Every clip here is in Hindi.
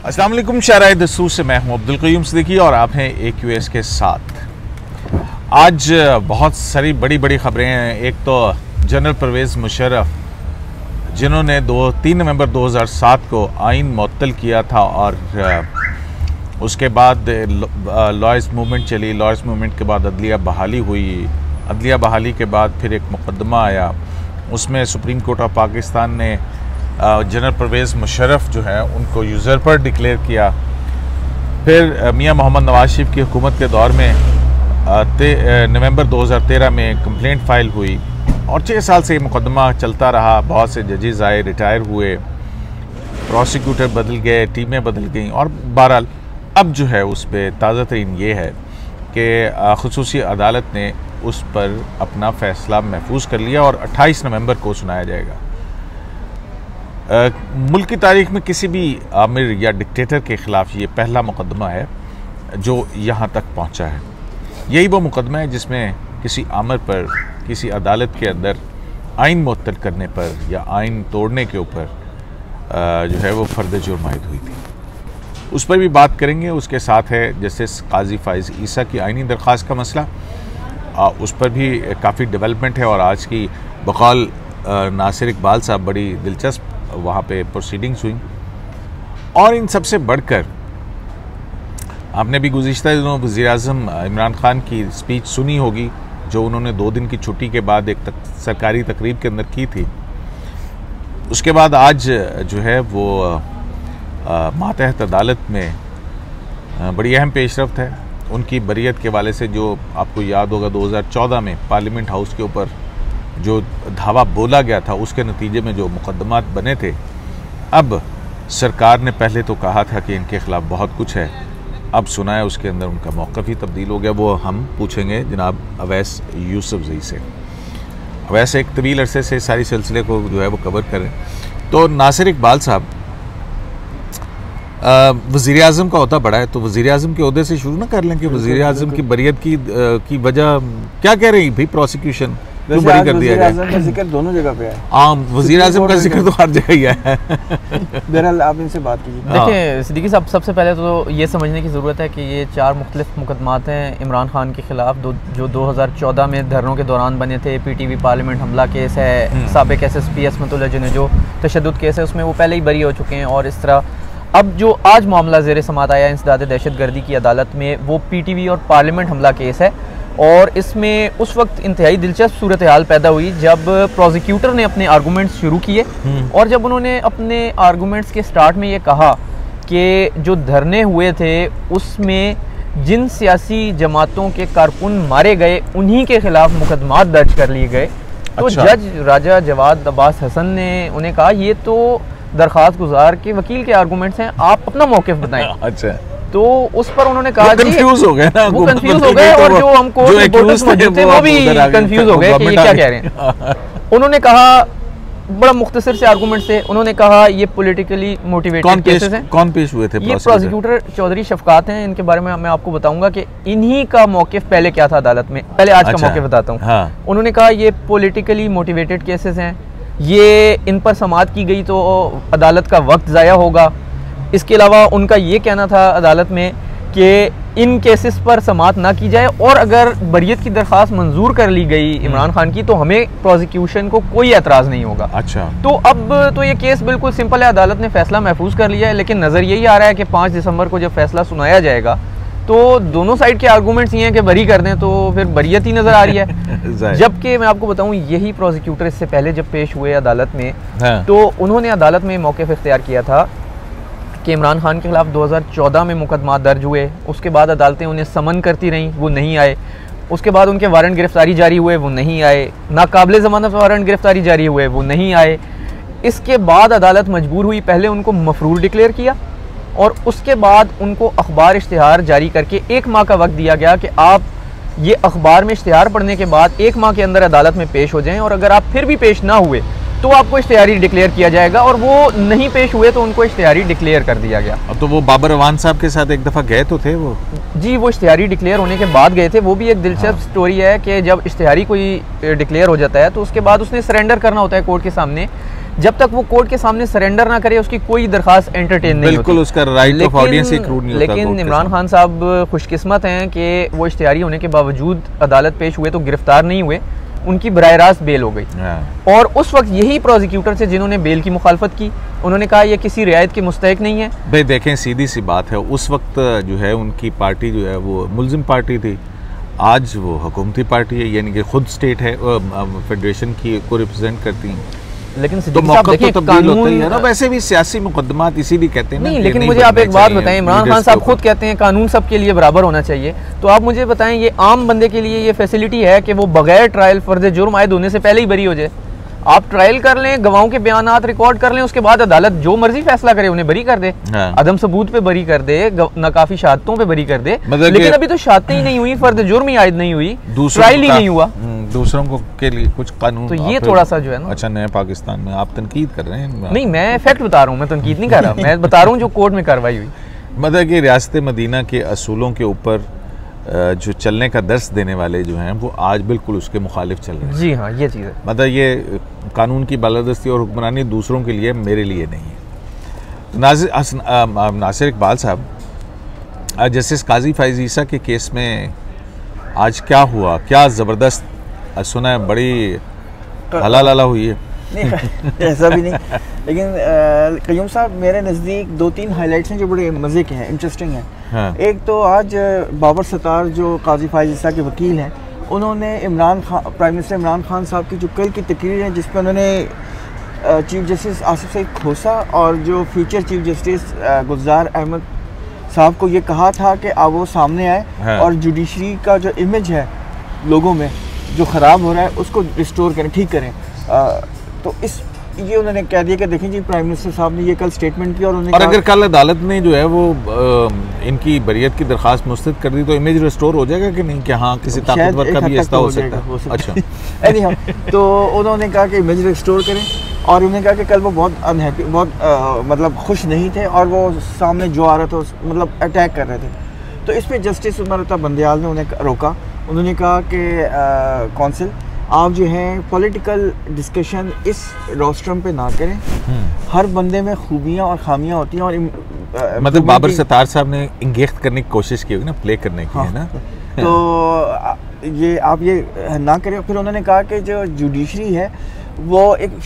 अस्सलाम वालेकुम, शराय दस्तूर से मैं हूं अब्दुल क़य्यूम सिद्दीकी और आप हैं AQS के साथ। आज बहुत सारी बड़ी बड़ी खबरें हैं। एक तो जनरल परवेज़ मुशर्रफ, जिन्होंने 3 नवंबर 2007 को आइन मुअत्तल किया था और उसके बाद लॉयर्स मूवमेंट चली। लॉयर्स मूवमेंट के बाद अदलिया बहाली हुई। अदलिया बहाली के बाद फिर एक मुकदमा आया, उसमें सुप्रीम कोर्ट ऑफ पाकिस्तान ने जनरल परवेज़ मुशर्रफ जो है उनको यूज़रपर डिक्लेयर किया। फिर मियां मोहम्मद नवाज शरीफ की हुकूमत के दौर में नवंबर 2013 में कंप्लेंट फ़ाइल हुई और 6 साल से ये मुकदमा चलता रहा। बहुत से जजेस आए, रिटायर हुए, प्रोसिक्यूटर बदल गए, टीमें बदल गईं और बहरहाल अब जो है उस पर ताज़ा तरीन ये है कि ख़ुसूसी अदालत ने उस पर अपना फ़ैसला महफूज कर लिया और 28 नवंबर को सुनाया जाएगा। मुल्क की तारीख में किसी भी आमिर या डिक्टेटर के ख़िलाफ़ ये पहला मुकदमा है जो यहाँ तक पहुँचा है। यही वो मुकदमा है जिसमें किसी आमिर पर किसी अदालत के अंदर आइन मुअत्तल करने पर या आइन तोड़ने के ऊपर जो है वो फ़र्द जुर्म आयद हुई थी। उस पर भी बात करेंगे। उसके साथ है जस्टिस काजी फ़ाइज़ ईसा की आइनी दरख्वास्त का मसला, उस पर भी काफ़ी डेवलपमेंट है और आज की बकौल नासिर इकबाल साहब बड़ी दिलचस्प वहाँ पे प्रोसीडिंग्स हुई। और इन सबसे बढ़कर आपने भी गुज़िश्ता दिनों वज़ीर-ए-आज़म इमरान खान की स्पीच सुनी होगी जो उन्होंने 2 दिन की छुट्टी के बाद एक सरकारी तकरीब के अंदर की थी। उसके बाद आज जो है वो मातहत अदालत में बड़ी अहम पेशरफ्त है। उनकी बरियत के वाले से जो आपको याद होगा 2014 में पार्लियामेंट हाउस के ऊपर जो धावा बोला गया था उसके नतीजे में जो मुकदमात बने थे, अब सरकार ने पहले तो कहा था कि इनके ख़िलाफ़ बहुत कुछ है, अब सुना है उसके अंदर उनका मौक़िफ़ ही तब्दील हो गया। वो हम पूछेंगे जनाब अवैस यूसुफ़ज़ई से। अवैस एक तवील अरसे से सारी सिलसिले को जो है वो कवर करें। तो नासिर इकबाल साहब, वज़ीर-ए-आज़म का ओहदा बड़ा है तो वज़ीर-ए-आज़म के ओहदे से शुरू ना कर लें कि वज़ीर-ए-आज़म की बरियत की वजह क्या कह रही भाई? प्रोसिक्यूशन क्यों बरी कर दिया गया? का जिक्र दोनों जगह पे है। आम वज़ीर-ए-आज़म का जिक्र तो हर जगह ही है। बहरहाल आप इनसे बात कीजिए। देखिए सिद्दीकी साहब, सबसे पहले तो ये समझने की ज़रूरत है कि ये 4 मुख्तलिफ मुकदमात हैं इमरान खान के ख़िलाफ़ जो 2014 में धरनों के दौरान बने थे। PTV पार्लियामेंट हमला केस है, साबिक़ SSP असमतुल्लाह जिन्हें जो तशद्दुद केस है उसमें वो पहले ही बरी हो चुके हैं। और इस तरह अब जो आज मामला ज़ेर समाअत आया इंसदाद दहशतगर्दी की अदालत में, वो PTV और पार्लियामेंट हमला केस है। और इसमें उस वक्त इंतहाई दिलचस्प सूरत हाल पैदा हुई जब प्रोसिक्यूटर ने अपने आर्गूमेंट्स शुरू किए और जब उन्होंने अपने आर्गूमेंट्स के स्टार्ट में ये कहा कि जो धरने हुए थे उसमें जिन सियासी जमातों के कारकुन मारे गए उन्हीं के ख़िलाफ़ मुकदमात दर्ज कर लिए गए। तो जज राजा जवाद अब्बास हसन ने उन्हें कहा ये तो दरख्वास्त गुजार के वकील के आर्गूमेंट्स हैं, आप अपना मौक़िफ़ बताएं। अच्छा। तो उस पर उन्होंने कहा कंफ्यूज हो गए ना, वो कंफ्यूज हो गए और जो हमको थे वो भी कंफ्यूज हो गए कि ये क्या कह रहे हैं। उन्होंने कहा बड़ा मुख्तसर से आर्गूमेंट से, उन्होंने कहा ये पॉलिटिकली मोटिवेटेड केसेस हैं। कौन पेश हुए थे? ये प्रोसिक्यूटर चौधरी शफकात हैं। इनके बारे में मैं आपको बताऊंगा कि इन्हीं का मौक़िफ़ पहले क्या था अदालत में। पहले आज का मौक़िफ़ बताता हूँ। हाँ। उन्होंने कहा ये पॉलिटिकली मोटिवेटेड केसेस हैं, ये इन पर समाअत की गई तो अदालत का वक्त ज़ाया होगा। इसके अलावा उनका ये कहना था अदालत में कि इन केसेस पर समाअत ना की जाए और अगर बरियत की दरख्वास्त मंजूर कर ली गई इमरान खान की तो हमें प्रोसिक्यूशन को कोई एतराज़ नहीं होगा। अच्छा। तो अब तो ये केस बिल्कुल सिंपल है, अदालत ने फैसला महफूज कर लिया है। लेकिन नज़र यही आ रहा है कि 5 दिसंबर को जब फैसला सुनाया जाएगा तो दोनों साइड के आर्गूमेंट्स ये हैं कि बरी कर दें, तो फिर बरियत ही नज़र आ रही है। जबकि मैं आपको बताऊं यही प्रोसिक्यूटर इससे पहले जब पेश हुए अदालत में तो उन्होंने अदालत में मौक़िफ़ इख्तियार किया था कि इमरान खान के ख़िलाफ़ 2014 में मुकदमा दर्ज हुए, उसके बाद अदालतें उन्हें समन करती रहीं, वो नहीं आए। उसके बाद उनके वारंट गिरफ्तारी जारी हुए, वो नहीं आए। नाकाबिले ज़मानत वारंट गिरफ्तारी जारी हुए, वो नहीं आए। इसके बाद अदालत मजबूर हुई, पहले उनको मफरूर डिक्लेयर किया और उसके बाद उनको अखबार इश्तिहार जारी करके 1 माह का वक्त दिया गया कि आप ये अखबार में इश्तिहार पढ़ने के बाद 1 माह के अंदर अदालत में पेश हो जाएँ और अगर आप फिर भी पेश ना हुए तो आपको इश्तिहारी डिक्लेयर किया जाएगा। और वो नहीं पेश हुए तो उनको इश्तिहारी डिक्लेयर कर दिया गया। तो वो बाबर अवान साहब के साथ एक दफ़ा गए तो थे वो? जी, वो इश्तिहारी डिक्लेयर होने के बाद गए थे। वो भी एक दिलचस्प स्टोरी है कि जब इश्तिहारी कोई डिक्लेयर हो जाता है तो उसके बाद उसने सरेंडर करना होता है कोर्ट के सामने जब तक वो कोर्ट के सामने सरेंडर ना करे उसकी कोई दरखास्त एंटरटेन नहीं होती। बिल्कुल, उसका राइट ऑफ ऑडियंस इंक्लूड नहीं होता। लेकिन इमरान खान साहब खुशकिस्मत हैं कि वो इश्तिहारी होने के बावजूद अदालत पेश हुए तो गिरफ्तार नहीं हुए, उनकी बराह रास्त बेल हो गई। और उस वक्त यही प्रोसिक्यूटर थे जिन्होंने बेल की मुखालफत की। उन्होंने कहा ये किसी रियायत के मुस्तहिक नहीं है। भाई देखें, सीधी सी बात है, उस वक्त जो है उनकी पार्टी जो है वो मुल्जिम पार्टी थी, आज वो हुकूमती पार्टी है, यानी कि खुद स्टेट है, फेडरेशन की को रिप्रेजेंट करती हैं। लेकिन तो मौका तो तब्दील होता ही है ना। वैसे भी सियासी मुकदमात इसीलिए कहते हैं नहीं, लेकिन मुझे आप एक बात बताएं, इमरान खान साहब खुद कहते हैं कानून सबके लिए बराबर होना चाहिए, तो आप मुझे बताएं ये आम बंदे के लिए ये फैसिलिटी है कि वो बगैर ट्रायल फर्ज जुर्म आयद होने से पहले ही बरी हो जाए? आप ट्रायल कर लें, गवाहों के बयानात रिकॉर्ड कर लें, उसके बाद अदालत जो मर्जी फैसला करे उन्हें बरी कर दे, अदम सबूत पे बरी कर दे, नाकाफी शहादतों पे बरी कर दे। लेकिन अभी तो शहादतें ही नहीं हुई, फर्ज जुर्म ही आयद नहीं हुई, ट्रायल ही नहीं हुआ, दूसरों को के लिए कुछ कानून। तो ये थोड़ा सा जो है ना। अच्छा, नए पाकिस्तान में आप तनकीद कर रहे हैं? नहीं, मैं फैक्ट बता रहा हूँ, मैं तनकीद नहीं कर रहा, मैं बता रहा हूँ जो कोर्ट में कार्रवाई हुई। मतलब कि रियासत मदीना के असूलों के ऊपर जो चलने का दर्स देने वाले जो हैं वो आज बिल्कुल उसके मुखालिफ चल रहे हैं। जी हाँ, ये चीज़ है। मतलब ये कानून की बालादस्ती और हुक्मरानी दूसरों के लिए, मेरे लिए नहीं है। नासिर इकबाल साहब, जस्टिस काजी फैज़ ईसा के केस में आज क्या हुआ? क्या ज़बरदस्त सुना है, बड़ी हला हुई है। नहीं ऐसा भी नहीं, लेकिन कयूम साहब मेरे नज़दीक 2-3 हाइलाइट्स हैं जो बड़े मज़े के हैं, इंटरेस्टिंग हैं। हाँ। एक तो आज बाबर सत्तार जो काजी फैज़ ईसा के वकील हैं, उन्होंने प्राइम मिनिस्टर इमरान खान साहब की जो कल की तकरीर है जिस पर उन्होंने चीफ जस्टिस आसिफ सईद खोसा और जो future chief justice Gulzar Ahmed साहब को ये कहा था कि अब वो सामने आए। हाँ। और जुडिशरी का जो इमेज है लोगों में जो ख़राब हो रहा है उसको रिस्टोर करें, ठीक करें। तो ये उन्होंने कह दिया कि देखें जी, प्राइम मिनिस्टर साहब ने ये कल स्टेटमेंट किया और उन्होंने अगर कल अदालत ने जो है वो इन्की बरियत की दरखास्त मुस्तरद कर दी तो इमेज रिस्टोर हो जाएगा कि नहीं? कि हाँ, किसी ताकतवर का भी ऐसा हो सकता है। अच्छा एनीहाउ, तो उन्होंने कहा कि इमेज रिस्टोर करें और उन्होंने कहा कि कल वो बहुत अनहैप्पी, बहुत मतलब खुश नहीं थे और वो सामने जो आ रहा था मतलब अटैक कर रहे थे। तो इस पर जस्टिस उमर बंदयाल ने उन्हें रोका। उन्होंने कहा कि कौंसिल आप जो हैं पॉलिटिकल डिस्कशन इस रोस्ट्रम पे ना करें, हर बंदे में खूबियाँ और खामियाँ होती हैं। और मतलब बाबर सत्तार साहब ने इंगेख्त करने की कोशिश की होगी ना, प्ले करने की। हाँ, है ना। तो ये आप ये ना करें। फिर उन्होंने कहा कि जो जुडिशरी है वो एक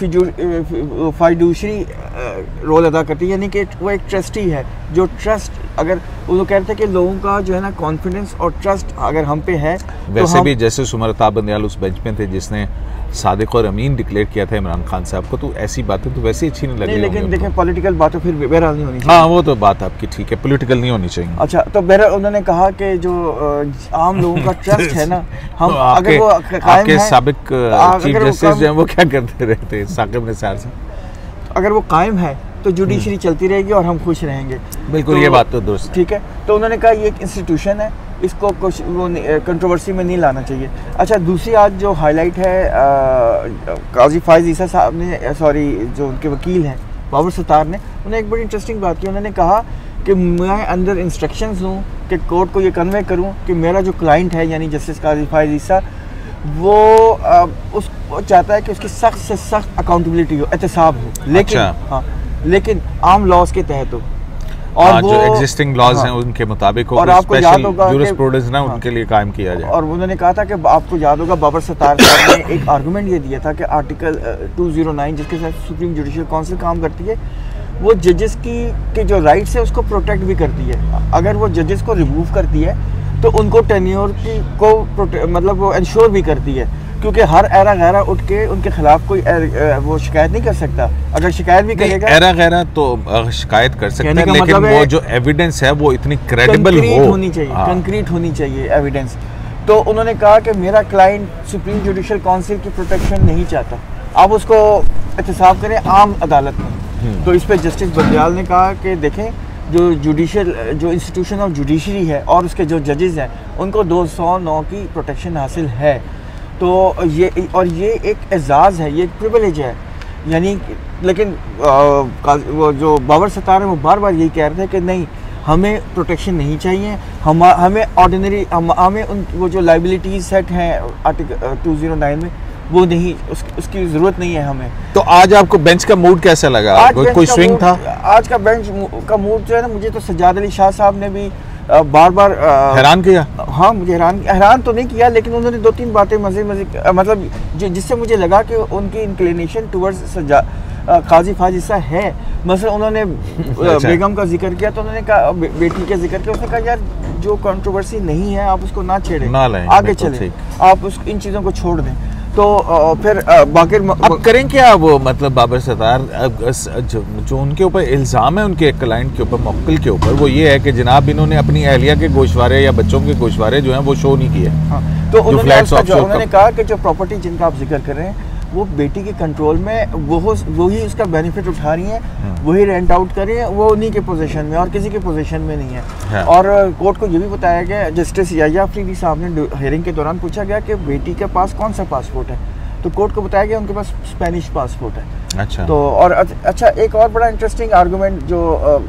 फाइडूशरी रोल अदा करती है, यानी कि वो एक ट्रस्टी है जो ट्रस्ट, अगर वो कहते हैं कि लोगों का जो है ना कॉन्फिडेंस और ट्रस्ट अगर हम पे है। वैसे तो भी जैसे उमर बंदयाल उस बेंच पे थे जिसने सादिक और अमीन डिक्लेयर किया था इमरान खान साहब को, तो ऐसी बातें तो वैसे अच्छी नहीं लगी। लेकिन देखें पॉलिटिकल बातें फिर बहरहाल नहीं होनी चाहिए। हाँ, वो तो बात आपकी ठीक है, पॉलिटिकल नहीं होनी चाहिए। अच्छा, तो बहरहाल उन्होंने कहा कि जो आम लोगों का ट्रस्ट है ना, हम तो अगर वो कायम है, साबिक चीफ जस्टिस जो है वो क्या करते रहते हैं साकिब निसार से, अगर वो कायम है तो जुडिशरी चलती रहेगी और हम खुश रहेंगे। बिल्कुल, तो ये बात तो दुरुस्त ठीक है। तो उन्होंने कहा ये एक इंस्टीट्यूशन है, इसको कुछ वो कंट्रोवर्सी में नहीं लाना चाहिए। अच्छा, दूसरी आज जो हाईलाइट है काजी फैज़ ईसा साहब ने, सॉरी जो उनके वकील हैं बाबर सत्तार ने, उन्होंने एक बड़ी इंटरेस्टिंग बात की। उन्होंने कहा कि मैं अंदर इंस्ट्रक्शंस दूँ कि कोर्ट को ये कन्वे करूँ कि मेरा जो क्लाइंट है यानी जस्टिस काजी फैज़ ईसा, वो उसको चाहता है कि उसकी सख्त से सख्त अकाउंटेबिलिटी हो, एहतसाब हो, लेकिन हाँ, लेकिन आम लॉज के तहत हो। और वो जो एग्जिस्टिंग लॉज हैं उनके मुताबिक हो, और आपको याद होगा जूरिस्प्रूडेंस ना उनके लिए कायम किया जाए। और उन्होंने कहा था कि आपको याद होगा बाबर सत्तार साहब ने एक आर्गुमेंट ये दिया था कि आर्टिकल 209 जिसके साथ सुप्रीम जुडिशियल काउंसिल काम करती है, वो जजेस की जो राइट्स है उसको प्रोटेक्ट भी करती है। अगर वो जजेस को रिमूव करती है तो उनको टेन्योर को मतलब वो इंश्योर भी करती है, क्योंकि हर एरा गैरा उठ के उनके खिलाफ कोई वो शिकायत नहीं कर सकता। अगर शिकायत भी करेगा, एरा गैरा तो शिकायत कर सकता है, लेकिन मतलब वो जो एविडेंस है वो इतनी क्रेडिबल होनी चाहिए, कंक्रीट होनी चाहिए एविडेंस। तो उन्होंने कहा कि मेरा क्लाइंट सुप्रीम जुडिशियल काउंसिल की प्रोटेक्शन नहीं चाहता, आप उसको एहतसाब करें आम अदालत में। तो इस पर जस्टिस बंदयाल ने कहा कि देखें जो जुडिशियल जो इंस्टीट्यूशन ऑफ जुडिशरी है और उसके जो जजेस हैं उनको 209 की प्रोटेक्शन हासिल है। तो ये एक एजाज़ है, ये एक प्रिविलेज है, यानी लेकिन वो जो बाबर सत्तार है वो बार बार यही कह रहे थे कि नहीं, हमें प्रोटेक्शन नहीं चाहिए, हमें ऑर्डिनरी हमें उन वो जो लाइबिलिटीज सेट हैं आर्टिकल 209 में वो नहीं, उसकी ज़रूरत नहीं है हमें। तो आज आपको बेंच का मूड कैसा लगा? कोई स्विंग था? आज का बेंच का मूड जो है ना, मुझे तो सज्जाद अली शाह साहब ने भी बार बार हैरान किया। हाँ, मुझे हैरान तो नहीं किया, लेकिन उन्होंने 2-3 बातें मज़े मतलब जिससे मुझे लगा कि उनकी इंक्लिनेशन टुवर्ड्स काजी फाजिसा है। मसलन उन्होंने बेगम का जिक्र किया, तो उन्होंने कहा बेटी का जिक्र किया, उसने कहा यार जो कंट्रोवर्सी नहीं है आप उसको ना छेड़ें, आगे चलें, आप इन चीज़ों को छोड़ दें। तो फिर बाकिर अब करें क्या वो, मतलब बाबर सत्तार जो उनके ऊपर इल्ज़ाम है उनके क्लाइंट के ऊपर, मुवक्किल के ऊपर, वो ये है कि जनाब इन्होंने अपनी अहलिया के गोशवारे या बच्चों के गोशवारे जो हैं वो शो नहीं किए। हाँ, तो उन्होंने कहा कि जो प्रॉपर्टी जिनका आप जिक्र कर रहे हैं वो बेटी के कंट्रोल में, वही उसका बेनिफिट उठा रही हैं, वही रेंट आउट कर रही हैं, वो उन्हीं के पोजीशन में और किसी के पोजीशन में नहीं है। और कोर्ट को ये भी बताया गया, जस्टिस याह्या अफरीदी साहब ने हियरिंग के दौरान पूछा गया कि बेटी के पास कौन सा पासपोर्ट है, तो कोर्ट को बताया गया उनके पास स्पेनिश पासपोर्ट है। अच्छा। तो और अच्छा, एक और बड़ा इंटरेस्टिंग आर्गूमेंट जो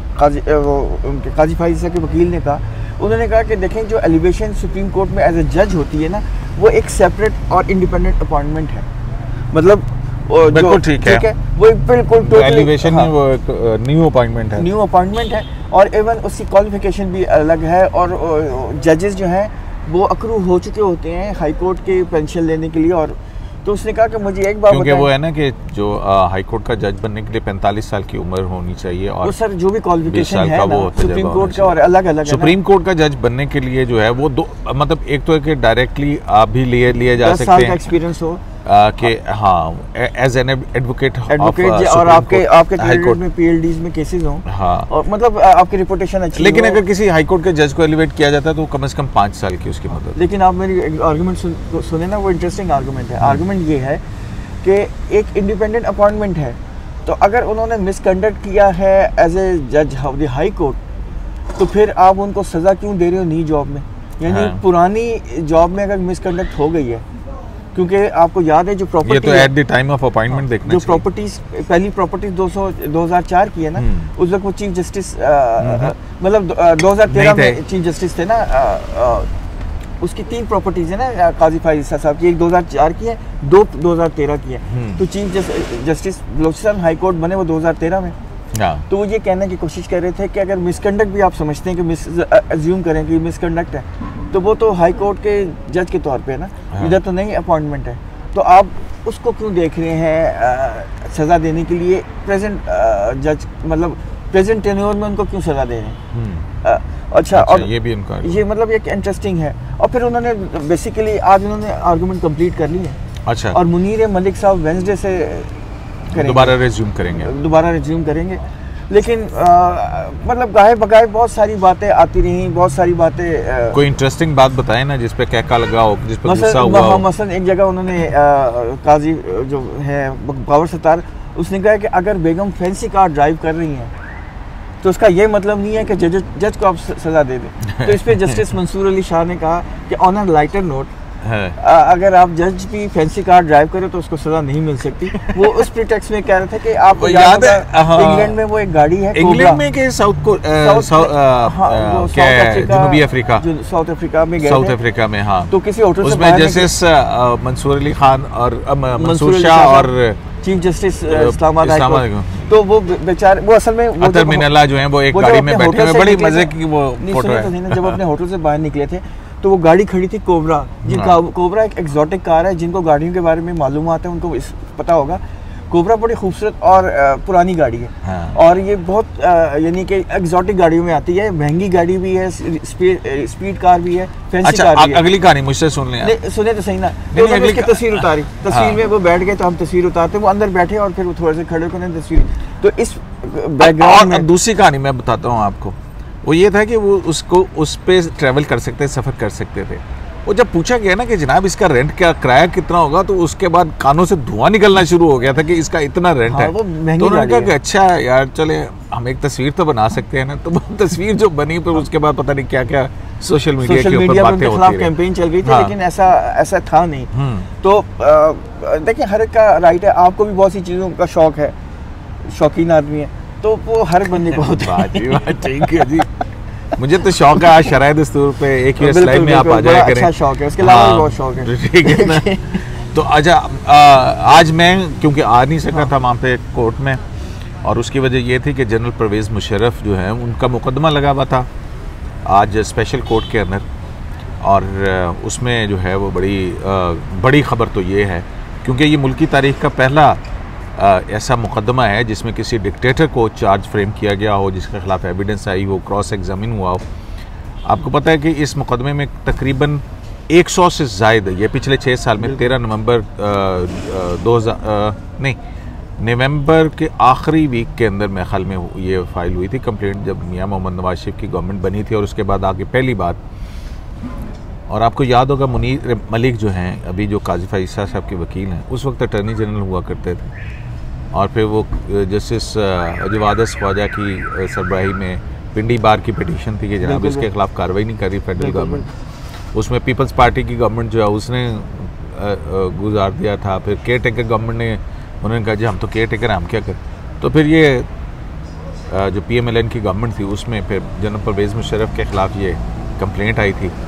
उनके काजी फाजिसा के वकील ने कहा, उन्होंने कहा कि देखें जो एलिवेशन सुप्रीम कोर्ट में एज ए जज होती है ना, वो एक सेपरेट और इंडिपेंडेंट अपॉइंटमेंट है। मतलब बिल्कुल ठीक है, वो बिल्कुल एलिवेशन में वो एक न्यू अपॉइंटमेंट है और इवन उसकी क्वालिफिकेशन भी अलग है। और जजेस जो हैं वो अक्रू हो चुके होते हैं हाई कोर्ट के पेंशन लेने के लिए। और तो उसने कहा कि मुझे एक बात क्योंकि वो है ना कि जो हाई कोर्ट का जज बनने के लिए 45 साल की उम्र होनी चाहिए, और सर जो भी क्वालिफिकेशन है ना सुप्रीम कोर्ट का और अलग अलग सुप्रीम कोर्ट का जज बनने के लिए जो है वो मतलब एक तो है कि डायरेक्टली आप भी लिए जा सकते हैं, एक्सपीरियंस हो कि हाँ एज एन एडवोकेट और आपके कैंडिडेट में पीएलडीज में केसेस हों, हाँ, और मतलब आपकी रिपुटेशन अच्छी। लेकिन अगर किसी हाई कोर्ट के जज को एलिवेट किया जाता है तो कम से कम 5 साल की उसकी मदद। लेकिन आप मेरी आर्गूमेंट सुने ना, वो इंटरेस्टिंग आर्गूमेंट है। आर्गूमेंट ये है कि एक इंडिपेंडेंट अपॉइंटमेंट है, तो अगर उन्होंने मिसकंडक्ट किया है एज ए जज ऑफ द हाई कोर्ट, तो फिर आप उनको सज़ा क्यों दे रहे हो नई जॉब में? यानी पुरानी जॉब में अगर मिसकंडक्ट हो गई है, क्योंकि आपको याद है जो प्रॉपर्टी, ये तो at the time of appointment देखना जो प्रॉपर्टीज पहली प्रॉपर्टी 2004 की है ना, उस वक्त वो चीफ जस्टिस मतलब 2013 में चीफ जस्टिस थे ना, उसकी 3 प्रॉपर्टीज है ना काजी फाजिसा साहब की, एक 2004 की है, 2 2013 की है। तो chief justice Balochistan high court बने वो 2013 में। तो वो ये कहने की कोशिश कर रहे थे कि अगर मिसकंडक्ट भी आप समझते हैं कि अज्यूम करें कि मिसकंडक्ट है, तो वो तो हाई कोर्ट के जज के तौर पे है ना, इधर तो नहीं अपॉइंटमेंट है, तो आप उसको क्यों देख रहे हैं सज़ा देने के लिए? प्रेजेंट जज मतलब प्रेजेंट टेन्योर में उनको क्यों सज़ा दे रहे हैं? अच्छा, और ये भी उनका ये मतलब एक इंटरेस्टिंग है। और फिर उन्होंने बेसिकली आज उन्होंने आर्गूमेंट कंप्लीट कर ली है। अच्छा। और मुनीर मलिक साहब वेंसडे से दोबारा रिज्यूम करेंगे। लेकिन मतलब गाहे बगाहे बहुत सारी बातें आती रही, बहुत सारी बातें। कोई इंटरेस्टिंग बात बताए ना जिस पे कहका लगा हो, जिस पे गुस्सा हुआ हो। मसलन एक जगह उन्होंने काजी जो है बाबर सत्तार, उसने कहा कि अगर बेगम फैंसी कार ड्राइव कर रही हैं तो उसका ये मतलब नहीं है कि जज को आप सज़ा दे दें। तो इस पर जस्टिस मंसूर अली शाह ने कहा कि ऑन अ लाइटर नोट, अगर आप जज भी फैंसी कार ड्राइव करें तो उसको सज़ा नहीं मिल सकती। वो उस प्रीटेक्स्ट में कह रहे थे कि आपको याद है इंग्लैंड में वो एक गाड़ी है, इंग्लैंड में के जनूबी अफ्रीका, साउथ अफ्रीका में गए, साउथ अफ्रीका में, हाँ, तो किसी होटल उसमें जस्टिस मंसूर अली खान और मंसूर शाह और चीफ जस्टिस इस्लामाबाद, तो वो बेचारे वो असल में अतर मिनल्ला जो है वो एक गाड़ी में बैठे हुए, बड़ी मजे की वो फोटो है। जब अपने होटल से बाहर निकले थे तो वो गाड़ी खड़ी थी कोबरा, कोबरा एक एक्सोटिक कार है, जिनको गाड़ियों के बारे में मालूम आता है उनको पता होगा। कोबरा बड़ी खूबसूरत और पुरानी गाड़ी है। हाँ। और ये बहुत यानी कि एक्सोटिक गाड़ियों में आती है, महंगी गाड़ी भी है, स्पीड कार भी है, फैंसी कार भी है। अगली कहानी मुझसे सुन लें। सुने तो सही ना, तो उसकी तस्वीर उतारी, तस्वीर में वो बैठ गए तो हम तस्वीर उतारते, वो अंदर बैठे और फिर वो थोड़े से खड़े होकर तस्वीर। तो इस बैकग्राउंड में दूसरी कहानी मैं बताता हूँ आपको, वो ये था कि वो उसको उस पे ट्रैवल कर सकते, सफ़र कर सकते थे। वो जब पूछा गया ना कि जनाब इसका रेंट क्या, किराया कितना होगा, तो उसके बाद कानों से धुआं निकलना शुरू हो गया था कि इसका इतना रेंट है। वो तो उन्होंने कहा कि अच्छा यार चले हम एक तस्वीर तो बना सकते हैं ना। तो वो तस्वीर जो बनी फिर उसके बाद पता नहीं क्या क्या सोशल मीडिया के ऊपर बातें होती रही, कैंपेन चल गई थी, लेकिन ऐसा था नहीं। तो देखिए हर एक का राइट है, आपको भी बहुत सी चीज़ों का शौक है, शौकीन आदमी है, तो वो हर बंदे को होता है। ठीक है जी, मुझे तो शौक है आज शराय दस्तूर पे एक यूएस लाइव में आप आ जाया करें। अच्छा शौक है, उसके अलावा बहुत शौक है। ठीक है ना। तो अच्छा, आज मैं क्योंकि आ नहीं सका था वहाँ पे कोर्ट में, और उसकी वजह ये थी कि जनरल परवेज़ मुशर्रफ जो है उनका मुकदमा लगा हुआ था आज स्पेशल कोर्ट के अंदर, और उसमें जो है वो बड़ी ख़बर तो ये है क्योंकि ये मुल्की तारीख़ का पहला ऐसा मुकदमा है जिसमें किसी डिक्टेटर को चार्ज फ्रेम किया गया हो, जिसके ख़िलाफ़ एविडेंस आई हो, क्रॉस एग्जामिन हुआ हो। आपको पता है कि इस मुकदमे में तकरीबन 100 से ज़ायद, ये पिछले 6 साल में 13 नवंबर नवंबर के आखिरी वीक के अंदर मेरे ख्याल में ये फाइल हुई थी कंप्लेंट, जब मियां मोहम्मद नवाज शरीफ की गवर्नमेंट बनी थी, और उसके बाद आगे पहली बात। और आपको याद होगा मुनीर मलिक जो हैं अभी जो काजी फ़ाइज़ साहब के वकील हैं, उस वक्त अटर्नी जनरल हुआ करते थे, और फिर वो जस्टिस जवादस ख्वाजा की सरबराही में पिंडी बार की पिटीशन थी कि जनाब इसके खिलाफ कार्रवाई नहीं कर रही फेडरल गवर्नमेंट। उसमें पीपल्स पार्टी की गवर्नमेंट जो है उसने गुजार दिया था। फिर केयर टेकर गवर्नमेंट ने, उन्होंने कहा जी हम तो केयर टेकर, हम क्या करें। तो फिर ये जो PMLN की गवर्नमेंट थी उसमें फिर जनरल परवेज़ मुशर्रफ के ख़िलाफ़ ये कंप्लेंट आई थी,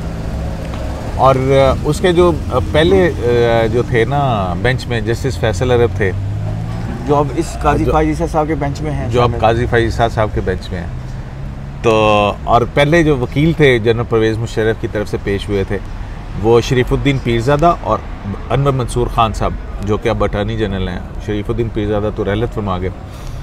और उसके जो पहले जो थे ना बेंच में जस्टिस फैसल अरब थे, जो अब इस काजी फ़ाइज़ साहब के बेंच में हैं, जो अब काजी फ़ाइज़ साहब के बेंच में हैं। तो और पहले जो वकील थे जनरल परवेज़ मुशर्रफ की तरफ से पेश हुए थे वो शरीफुद्दीन पीरज़ादा और अनवर मंसूर खान साहब, जो कि अब अटॉर्नी जनरल हैं। शरीफुद्दीन पीरज़ादा तो रहलत फरमा गए,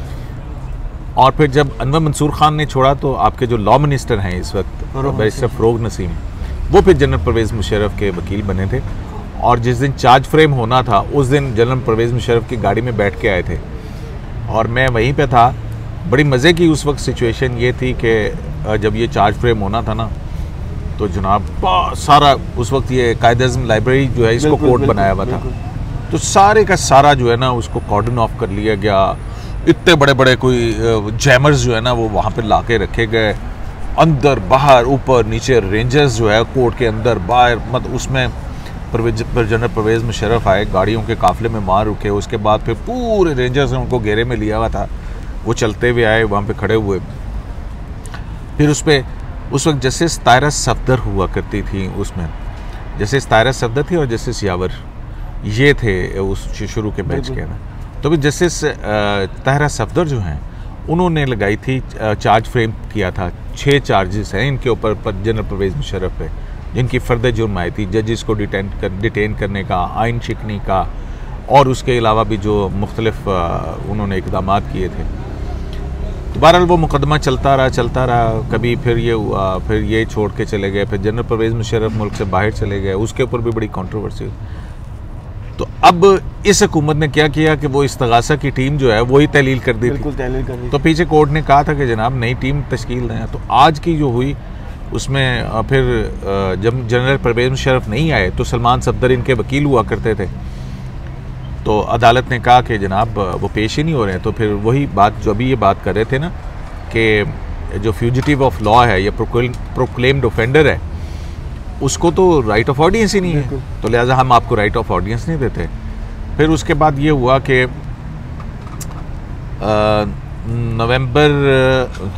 और फिर जब अनवर मंसूर खान ने छोड़ा तो आपके जो लॉ मिनिस्टर हैं इस वक्त बैरिस्टर फ़रोग नसीम, वो फिर जनरल परवेज़ मुशर्रफ के वकील बने थे। और जिस दिन चार्ज फ्रेम होना था उस दिन जनरल परवेज़ मुशर्रफ की गाड़ी में बैठ के आए थे, और मैं वहीं पे था। बड़ी मज़े की उस वक्त सिचुएशन ये थी कि जब ये चार्ज फ्रेम होना था ना, तो जनाब सारा उस वक्त ये कायदे-ए-आज़म लाइब्रेरी जो है इसको कोर्ट बनाया हुआ था, तो सारे का सारा जो है ना उसको कॉर्डन ऑफ कर लिया गया। इतने बड़े बड़े कोई जैमर्स जो है ना वो वहाँ पे ला के रखे गए, अंदर बाहर ऊपर नीचे रेंजर्स जो है कोर्ट के अंदर बाहर, मतलब उसमें जनरल परवेज़ मुशर्रफ आए, गाड़ियों के काफ़िले में मार रुके। उसके बाद फिर पूरे रेंजर्स ने उनको घेरे में लिया हुआ था, वो चलते हुए आए, वहाँ पे खड़े हुए। फिर उस वक्त जस्टिस तायरा सफदर हुआ करती थी, उसमें जस्टिस तायरा सफदर थी और जस्टिस यावर, ये थे उस शुरू के बेंच के अंदर। तो फिर जस्टिस तायरा सफदर जो हैं उन्होंने लगाई थी, चार्ज फ्रेम किया था। 6 चार्जेस हैं इनके ऊपर जनरल परवेज़ मुशर्रफ पे, जिनकी फ़र्द जुर्म आई थी जजेस को डिटेन करने का, आइन शिकनी का, और उसके अलावा भी जो मुख्तलिफ उन्होंने इक़दाम किए थे। तो बहरहाल वो मुकदमा चलता रहा। कभी फिर ये हुआ, फिर ये छोड़ के चले गए, फिर जनरल परवेज़ मुशर्रफ मुल्क से बाहर चले गए, उसके ऊपर भी बड़ी कंट्रोवर्सी हुई। तो अब इस हुकूमत ने क्या किया कि वो इस्तगासा की टीम जो है वही तहलील कर दी थी। तो पीछे कोर्ट ने कहा था कि जनाब नई टीम तश्कील दें। तो आज की जो हुई उसमें फिर जब जनरल परवेज़ मुशर्रफ नहीं आए तो सलमान सफदर इनके वकील हुआ करते थे, तो अदालत ने कहा कि जनाब वो पेश ही नहीं हो रहे हैं। तो फिर वही बात जो अभी ये बात कर रहे थे ना कि जो फ्यूजिटिव ऑफ लॉ है या प्रोक्लेम्ड ऑफेंडर है, उसको तो राइट ऑफ ऑडियंस ही नहीं है, तो लिहाजा हम आपको राइट ऑफ ऑडियंस नहीं देते। फिर उसके बाद ये हुआ कि नवंबर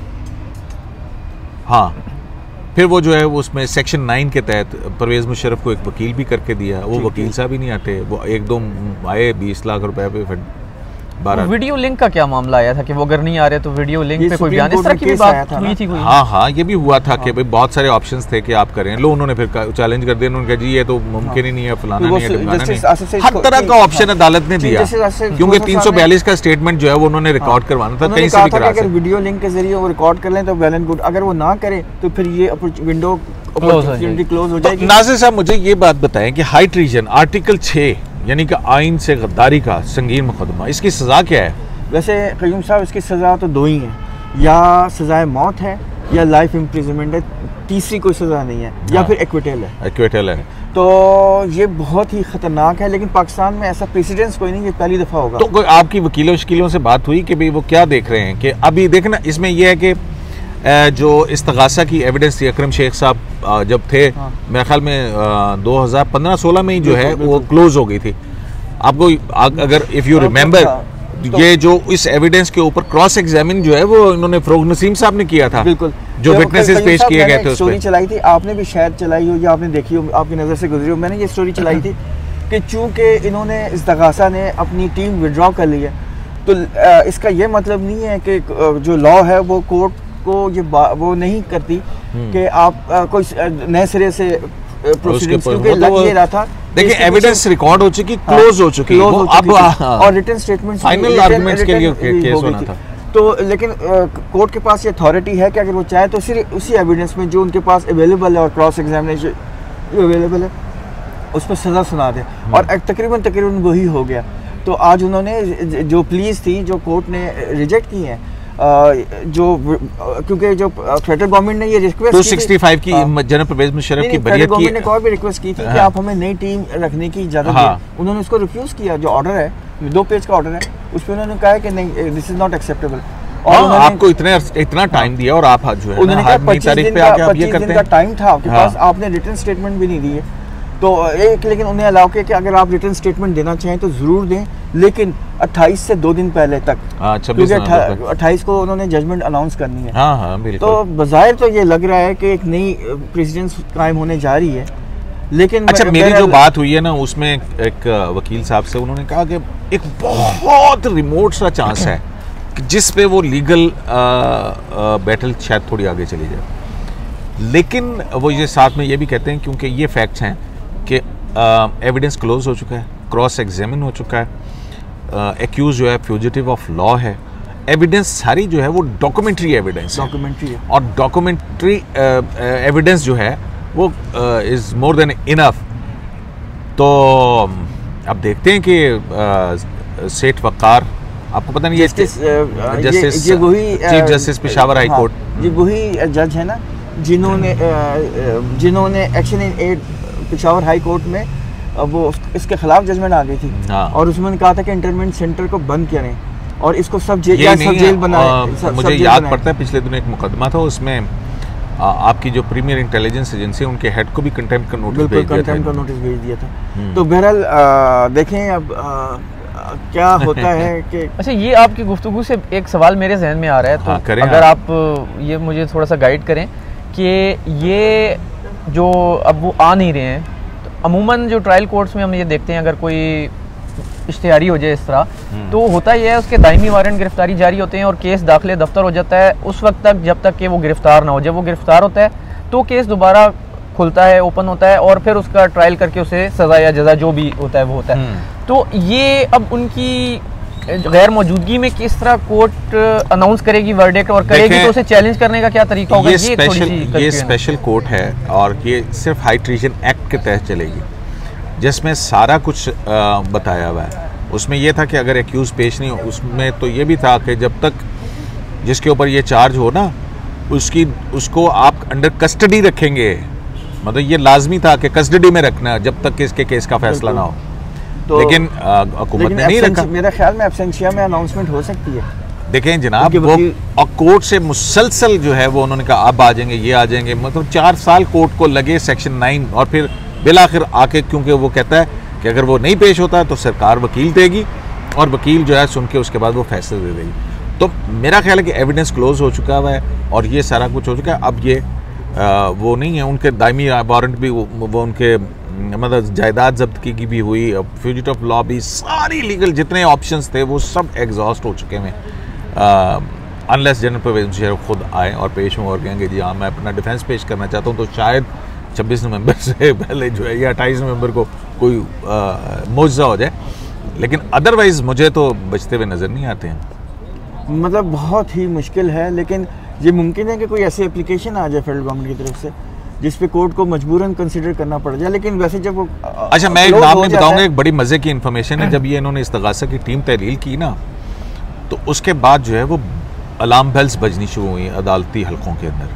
हाँ फिर वो जो है वो उसमें सेक्शन 9 के तहत परवेज़ मुशर्रफ को एक वकील भी करके दिया। वो वकील साहब ही नहीं आते, वो 1-2 आए 20 लाख रुपए पे। वीडियो लिंक का क्या मामला आया था कि वो अगर नहीं आ रहे तो वीडियो लिंक पे कोई बयान, इस तरह की भी बात हुई थी कोई? हाँ ये भी हुआ था कि भाई बहुत सारे ऑप्शंस थे कि आप करें, लो उन्होंने फिर चैलेंज कर दिया, उन्होंने कहा जी ये तो मुमकिन ही नहीं है, फलाना नहीं है, ढिमकाना नहीं। हर तरह का ऑप्शन अदालत ने दिया, क्योंकि 342 का स्टेटमेंट जो है वो उन्होंने रिकॉर्ड करवाना था, कहीं से भी करा सकते। वीडियो लिंक के जरिए वो रिकॉर्ड कर लें तो वेल एंड गुड, अगर वो ना करें तो फिर ये विंडो क्लोज हो जाएगी। नाज़िर साहब मुझे ये बात बताएं कि हाई ट्रीजन आर्टिकल 6 यानी कि आइन से गद्दारी का संगीन मुकदमा, इसकी सज़ा क्या है? वैसे क़य्यूम साहब इसकी सज़ा तो 2 ही हैं, या सज़ाए मौत है या लाइफ इम्प्रिजनमेंट है, तीसरी कोई सज़ा नहीं है, या फिर एक्विटल है। तो ये बहुत ही ख़तरनाक है, लेकिन पाकिस्तान में ऐसा प्रेसिडेंस कोई नहीं, ये पहली दफ़ा होगा। तो कोई आपकी वकीलों शकीलों से बात हुई कि भाई वो क्या देख रहे हैं? कि अभी देखना इसमें यह है कि जो इस्तगासा की एविडेंस थी, अकरम शेख साहब जब थे मेरे ख्याल में 2015-16 में ही जो है वो क्लोज हो गई थी। आपको अगर इफ़ यू रिमेंबर, ये जो इस एविडेंस के ऊपर क्रॉस एग्जामिन जो है वो इन्होंने फ़रोग नसीम साहब ने किया था, बिल्कुल, जो विटनेसेस पेश किए गए थे। स्टोरी चलाई थी, आपने भी शायद चलाई हो या आपने देखी हो, आपकी नज़र से गुजरी हो। मैंने ये स्टोरी चलाई थी कि चूँकि इन्होंने इस्तगासा ने अपनी टीम विड्रॉ कर ली है, तो इसका ये मतलब नहीं है कि जो लॉ है वो कोर्ट को ये वो नहीं करती कि आप कोई नए सिरे से प्रोसीडिंग्स, क्योंकि लग ये रहा था। देखिए एविडेंस रिकॉर्ड हो चुकी, क्लोज हो चुकी, अब और रिटन स्टेटमेंट फाइनल आर्गुमेंट्स के लिए केस होना था। तो लेकिन कोर्ट के पास ये अथॉरिटी है कि अगर वो चाहे तो सिर्फ उसी एविडेंस में जो उनके पास अवेलेबल है और क्रॉस एग्जामिनेशन अवेलेबल है उस पर सज़ा सुना दे, और तकरीबन वही हो गया। तो आज उन्होंने जो प्लीज थी जो कोर्ट ने रिजेक्ट की हैं, जो क्योंकि जो फेडरल गवर्नमेंट ने ये रिक्वेस्ट 265 की जनरल परवेज मुशर्रफ की बरियत की, गवर्नमेंट ने कोई भी रिक्वेस्ट की थी कि आप हमें नई टीम रखने की इजाजत दें, उन्होंने उसको रिफ्यूज किया। जो ऑर्डर है 2 पेज का ऑर्डर है, उस पर उन्होंने कहा कि नहीं, दिस इज नॉट एक्सेप्टेबल। और आपको इतना टाइम दिया और आप जो है उन्होंने कहा 25 दिन का टाइम था आपके पास, आपने रिटन स्टेटमेंट भी नहीं दी है। तो लेकिन उन्हें अलाउ किया कि अगर आप रिटन स्टेटमेंट देना चाहें तो ज़रूर दें, लेकिन 28 से 2 दिन पहले तक, क्योंकि 28 को उन्होंने जजमेंट अनाउंस करनी है। हाँ, बिल्कुल। तो बज़ाहिर तो ये लग रहा है कि एक नई प्रेसिडेंस कायम होने जा रही है, लेकिन अच्छा मेरी जो बात हुई है ना उसमें एक वकील साहब से उन्होंने कहा कि एक बहुत रिमोट सा चांस है जिस पे वो लीगल बैटल शायद थोड़ी आगे चली जाए, लेकिन वो ये साथ में ये भी कहते हैं क्योंकि ये फैक्ट्स हैं कि एविडेंस क्लोज हो चुका है, क्रॉस एग्जामिन हो चुका है, एक्यूज जो है फ्यूजिटिव ऑफ लॉ है, एविडेंस सारी जो है वो डॉक्यूमेंट्री एविडेंस है, और डॉक्यूमेंट्री एविडेंस जो है वो इज मोर देन इनफ। तो अब देखते हैं कि सेठ वक़ार, आपको पता नहीं justice chief justice Peshawar high court, ये वही जज है ना जिन्होंने action in aid Peshawar high court में वो इसके खिलाफ जजमेंट आ गई थी, और उसमें कहा था कि इंटरमेंट सेंटर को बंद करें और इसको सब जेल बनाए। मुझे याद पड़ता है पिछले दिनों एक मुकदमा था, उसमें आपकी जो प्रीमियर इंटेलिजेंस एजेंसी उनके हेड को भी कंटेम्प्ट का नोटिस भेज दिया था। तो बहरहाल देखें अब क्या होता है कि अच्छा, ये आपकी गुफ्तगू से एक सवाल मेरे जहन में आ रहा है, तो अगर आप ये मुझे थोड़ा सा गाइड करें कि ये जो अब वो आ नहीं रहे हैं, तो अमूमन जो ट्रायल कोर्ट्स में हम ये देखते हैं अगर कोई इश्तिहारी हो जाए इस तरह, तो होता यह है उसके दायमी वारंट गिरफ्तारी जारी होते हैं और केस दाखिले दफ्तर हो जाता है उस वक्त तक जब तक कि वो गिरफ्तार ना हो। जब वो गिरफ्तार होता है तो केस दोबारा खुलता है, ओपन होता है, और फिर उसका ट्रायल करके उसे सज़ा या जज़ा जो भी होता है वो होता है। तो ये अब उनकी गैर मौजूदगी में किस तरह कोर्ट अनाउंस करेगी वर्डिक्ट, और करेगी तो उसे चैलेंज करने का क्या तरीका होगा? ये स्पेशल कोर्ट है और ये सिर्फ हाई ट्रीजन एक्ट के तहत चलेगी, जिसमें सारा कुछ बताया हुआ है। उसमें यह था कि अगर एक्यूज पेश नहीं हो, उसमें तो ये भी था कि जब तक जिसके ऊपर ये चार्ज हो ना उसको आप अंडर कस्टडी रखेंगे, मतलब ये लाजमी था कि कस्टडी में रखना जब तक कि इसके केस का फैसला ना हो। तो लेकिन हुकूमत ने नहीं रखा। मेरा ख्याल में एब्सेंशिया में अनाउंसमेंट हो सकती है। देखें जनाब, वो और कोर्ट से मुसलसल जो है वो उन्होंने कहा अब आ जाएंगे, ये आ जाएंगे, मतलब 4 साल कोर्ट को लगे सेक्शन 9, और फिर बिलाखिर आके, क्योंकि वो कहता है कि अगर वो नहीं पेश होता तो सरकार वकील देगी और वकील जो है सुन के उसके बाद वो फैसले दे देगी। तो मेरा ख्याल है कि एविडेंस क्लोज हो चुका हुआ है और ये सारा कुछ हो चुका है। अब ये वो नहीं है, उनके दायमी वारंट भी वो उनके मतलब जायदाद जब्त की भी हुई, फ्यूजिटिव ऑफ लॉ भी, सारी लीगल जितने ऑप्शंस थे वो सब एग्जॉस्ट हो चुके हैं। अनलेस जनरल परवेज मुशर्रफ खुद आए और पेश हों और कहेंगे जी हाँ मैं अपना डिफेंस पेश करना चाहता हूँ, तो शायद 26 नवंबर से पहले जो है या 28 नवंबर को कोई मुआवजा हो जाए, लेकिन अदरवाइज़ मुझे तो बचते हुए नज़र नहीं आते हैं। मतलब बहुत ही मुश्किल है, लेकिन ये मुमकिन है कि कोई ऐसी एप्लीकेशन आ जाए फेडरल गवर्नमेंट की तरफ से जिस पे कोर्ट को मजबूरन कंसिडर करना पड़ जाए। लेकिन वैसे जब वो अच्छा, मैं एक नाम नहीं बताऊंगा, एक बड़ी मज़े की इन्फॉर्मेशन है। जब ये इन्होंने इस्तगासा की टीम तहलील की ना, तो उसके बाद जो है वो अलार्म बेल्स बजनी शुरू हुई अदालती हलकों के अंदर।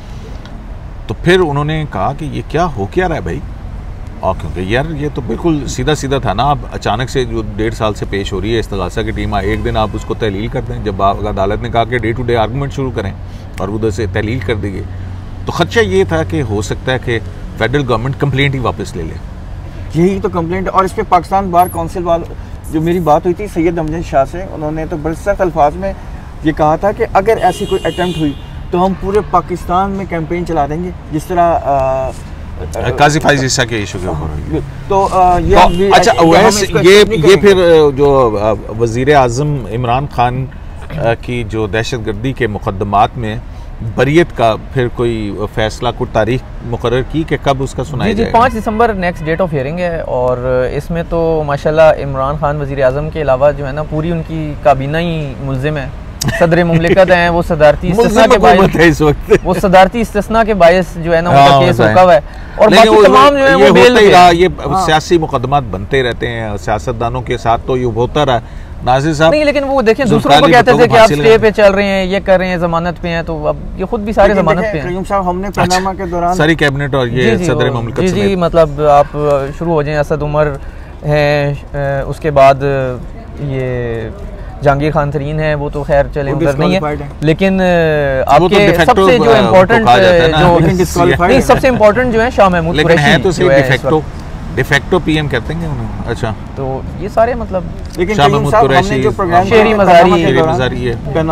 तो फिर उन्होंने कहा कि ये क्या हो क्या रहा है भाई, और क्योंकि यार ये तो बिल्कुल सीधा सीधा था ना, आप अचानक से जो 1.5 साल से पेश हो रही है इस्तगासा की टीम, एक दिन आप उसको तहलील कर दें। जब अदालत ने कहा कि डे टू डे आर्गूमेंट शुरू करें और उधर से तहलील कर दी गई, तो खदशा ये था कि हो सकता है कि फेडरल गवर्नमेंट कंप्लेंट ही वापस ले ले। यही तो कंप्लेंट, और इस पर पाकिस्तान बार काउंसिल वाले जो मेरी बात हुई थी सैयद अमजद शाह से, उन्होंने तो बड़े सख्त अल्फाज में ये कहा था कि अगर ऐसी कोई अटैम्प्ट हुई तो हम पूरे पाकिस्तान में कैंपेन चला देंगे, जिस तरह काजी फाइज ईसा के इशू के ऊपर। तो अच्छा ये फिर जो वज़ीर आज़म इमरान खान की जो दहशतगर्दी के मुकदमात में बरियत का फिर कोई फैसला, कोई तारीख मुकर्रर की कि कब उसका सुनाया जाएगा? 5 दिसंबर नेक्स्ट डेट ऑफ हियरिंग है, और इसमें तो माशाल्लाह इमरान खान वज़ीर आज़म के अलावा जो है ना पूरी उनकी काबीना ही मुल्ज़िम है। सदर मुमलिकत हैं, वो सदारती इस्तिस्ना के बायस इस वक्त वो सदारती इस्तिस्ना के बायस जो है ना उनका केस रोका हुआ है, और बाकी तमाम जो है वो बेल पे है। ये सियासी मुकदमात बनते रहते हैं सियासतदानों के साथ, तो ये होता रहा नाज़िर साहब। नहीं, लेकिन वो देखें दूसरों को कहते थे कि आप स्टे पे चल रहे हैं, ये कर रहे हैं, जमानत पे हैं, तो अब ये खुद भी सारे जमानत पे हैं। कयूम साहब हमने पनामा के दौरान सारी कैबिनेट और ये सदर मुमलिकत जी मतलब आप शुरू हो जाएं, असद उमर हैं, उसके बाद ये जहांगीर खान तरीन है, वो तो खैर चले उधर नहीं है, लेकिन आपके सबसे जो इम्पोर्टेंट जो सबसे इम्पोर्टेंट जो है शाह महमूद कुरैशी, डिफेक्टो पीएम कहते हैं उन्हें। अच्छा, तो ये सारे मतलब लेकिन हमने जो प्रोग्राम शेरी मज़ारी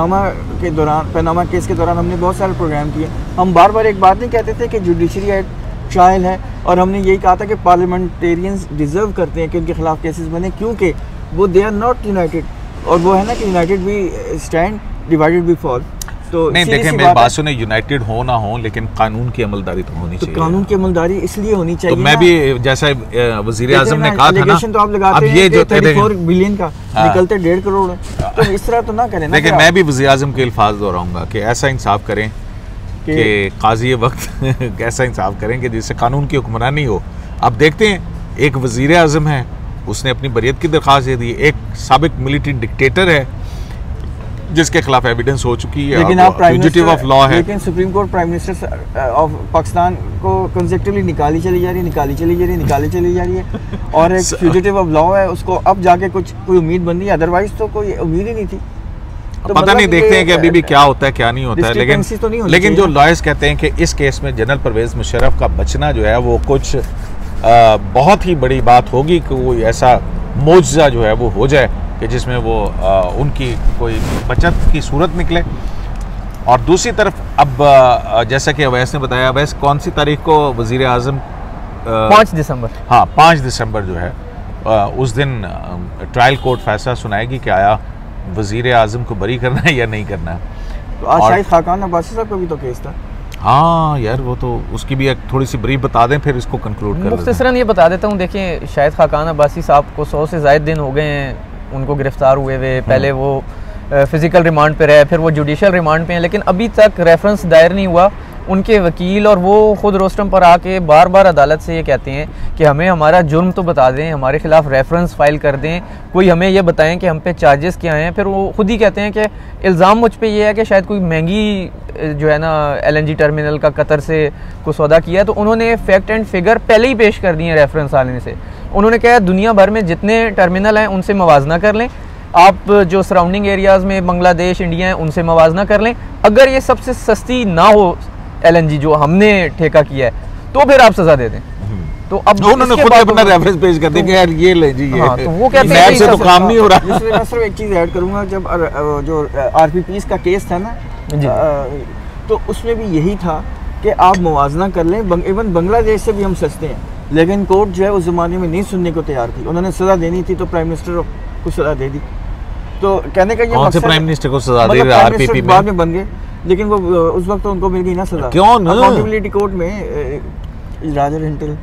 पनामा केस के दौरान हमने बहुत सारे प्रोग्राम किए। हम बार बार एक बात नहीं कहते थे कि जुडिशरी एक्ट ट्रायल है, और हमने यही कहा था कि पार्लियामेंटेरियंस डिजर्व करते हैं कि उनके खिलाफ केसेस बने, क्योंकि वो दे आर नॉट यूनाइटेड, और वो है ना कि यूनाइटेड भी स्टैंड डिवाइडेड भी फॉल। तो नहीं देखें, मेरी बात सुने, यूनाइटेड हो ना हो लेकिन कानून की अमलदारी तो होनी चाहिए। कानून की अमलदारी इसलिए होनी चाहिए, तो मैं भी जैसा वज़ीर आज़म ने कहा था ना, तो आप लगाते हैं ये जो 34 बिलियन का निकलते 1.5 करोड़ है, तो इस तरह तो ना करें ना। देखिए मैं भी वज़ीर आज़म के अल्फाज दोहराऊंगा कि ऐसा इंसाफ करें कि काजी वक्त ऐसा इंसाफ करें कि जिससे कानून की हुक्मरानी हो। अब देखते हैं, एक वज़ीर आज़म है, उसने अपनी बरियत की दरख्वास्त दे दी, एक साबिक मिलिट्री डिक्टेटर है जिसके खिलाफ एविडेंस हो चुकी है, लेकिन आप फ्यूजिटिव ऑफ लॉ है, लेकिन supreme court prime minister of Pakistan को कंसेप्टिवली निकाली चली जा रही है और एक फ्यूजिटिव ऑफ लॉ है, उसको अब जाके कोई उम्मीद बन रही है, अदरवाइज तो कोई उम्मीद ही नहीं थी। तो पता नहीं, देखते हैं कि अभी भी क्या होता है क्या नहीं होता है, लेकिन जो लॉयर्स कहते हैं कि इस केस में जनरल परवेज मुशर्रफ का बचना जो है वो कुछ बहुत ही बड़ी बात होगी कि कोई ऐसा मोजज़ा जो है वो हो जाए कि जिसमें वो उनकी कोई बचत की सूरत निकले। और दूसरी तरफ अब जैसा कि अवैस ने बताया, अवैस कौन सी तारीख को वज़ीर आज़म 5 दिसंबर, हाँ 5 दिसंबर जो है उस दिन ट्रायल कोर्ट फैसला सुनाएगी कि आया वज़ीर आज़म को बरी करना है या नहीं करना है। तो आज शाहिद खाकान अब्बासी साहब का भी तो केस था। हाँ यार, वो तो उसकी भी एक थोड़ी सी ब्रीफ बता दें, फिर इसको कंक्लूड कर लेते हैं। मुख्तसरन ये बता देता हूँ। देखिए, शाहिद खाकान अब्बासी साहब को 100 से ज़ायद दिन हो गए हैं उनको गिरफ्तार हुए हुए। पहले वो फिज़िकल रिमांड पे रहे, फिर वो जुडिशल रिमांड पे हैं, लेकिन अभी तक रेफरेंस दायर नहीं हुआ। उनके वकील और वो ख़ुद रोस्टम पर आके बार बार अदालत से ये कहते हैं कि हमें हमारा जुर्म तो बता दें, हमारे ख़िलाफ़ रेफरेंस फ़ाइल कर दें, कोई हमें ये बताएं कि हम पे चार्जेस क्या हैं। फिर वो ख़ुद ही कहते हैं कि इल्ज़ाम मुझ पे ये है कि शायद कोई महंगी जो है ना LNG टर्मिनल का कतर से को सौदा किया है। तो उन्होंने फैक्ट एंड फिगर पहले ही पेश कर दिए रेफरेंस आने से। उन्होंने कहा दुनिया भर में जितने टर्मिनल हैं उनसे मवाजना कर लें, आप जो सराउंडिंग एरियाज़ में बांग्लादेश, इंडिया हैं उनसे मवाजना कर लें। अगर ये सबसे सस्ती ना हो LNG जो हमने ठेका किया है, तो फिर आप सज़ा दे दें। तो अब उन्होंने खुद अपना रेफरेंस पेश कर दिया कि यार ये ले जी, हाँ, तो वो कहते हैं से तो काम नहीं हो रहा। मैं सिर्फ एक चीज़ ऐड करूँगा, जब जो RPPs का केस था ना, तो उसमें भी यही था कि आप मुवाजना कर लें, इवन बांग्लादेश से भी हम सस्ते हैं, लेकिन कोर्ट जो है उस ज़माने में नहीं सुनने को तैयार थी। उन्होंने सज़ा देनी थी तो प्राइम मिनिस्टर को सज़ा दे दी। तो कहने का ये कौन से प्राइम मिनिस्टर को सज़ा दे रहे RPP में? बाद में बन गए, लेकिन वो उस वक्त तो उनको मिल गई ना सज़ा। क्यों ना? अकाउंटेबिलिटी कोर्ट में राजा रेंटल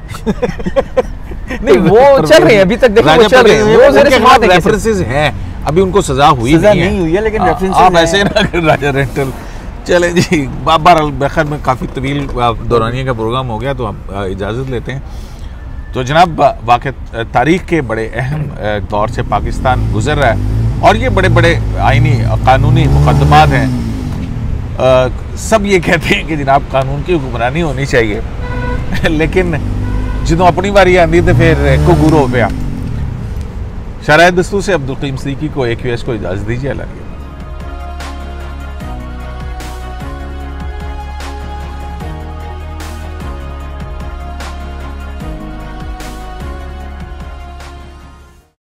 नहीं, वो चल रही है अभी तक। देखो, वो चल रही है, वो ज़रा समात है, रेफरेंसेस हैं, अभी उनको सज़ा नहीं हुई है, लेकिन रेफरेंसेस आप ऐसे ना कर राजा रेंटल। चले जी, बहरहाल बखर में काफ़ी तवील दौरानिया का प्रोग्राम हो गया, तो हम इजाज़त लेते हैं। तो जनाब, वाक़ई तारीख़ के बड़े अहम दौर से पाकिस्तान गुज़र रहा है, और ये बड़े बड़े आइनी कानूनी मुकदमात हैं। सब ये कहते हैं कि जनाब कानून की हुक्मरानी होनी चाहिए, लेकिन जो अपनी बारी आती तो फिर को गुरु हो गया। शराय दस्तूर से अब्दुल करीम सिद्दीकी को AQS को इजाज़त दीजिए।